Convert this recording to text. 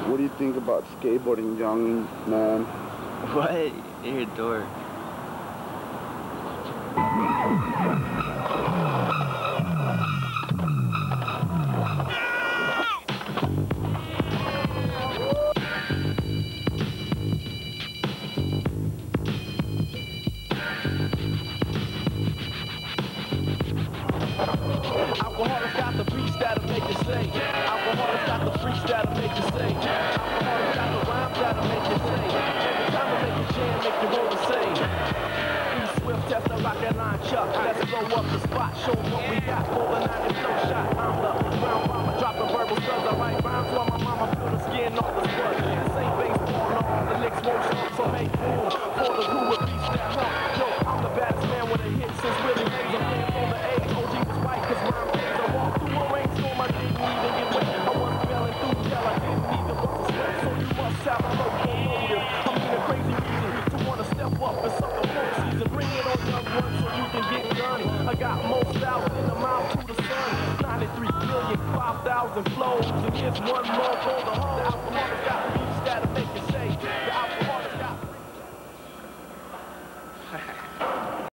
What do you think about skateboarding, young man? What? You're a dork. Alcoholics got the beats that'll make you sing. Alcoholics got the freaks that'll make you sing. Alcoholics got the rhymes that'll make you sing. Every time I make you jam, make you wanna sing. E Swift, test the rocket line, Chuck. Let's blow up the spot, show what we got for the 90 flow shot. I'm the round bomber, dropping verbal studs. I write rhymes while my mama feel the skin off the spud. This ain't baseball, no, the Knicks won't show, so make room for the crew with beats that hump. Yo, I'm the baddest man with a hit since Willie Mays. I'm playing for the A's. OG was right, cause rhyme pays. I walked through a rainstorm, I didn't even get wet. I was smelling through hell, I didn't even want to sweat. So you must have a locomotive. I'm in a crazy reason to wanna step up and suck the whole season. Bring it on, young one, so you can get done. I got more styles than a mile to the sun. 93 million, 5,000 flows. And here's one more for the whole.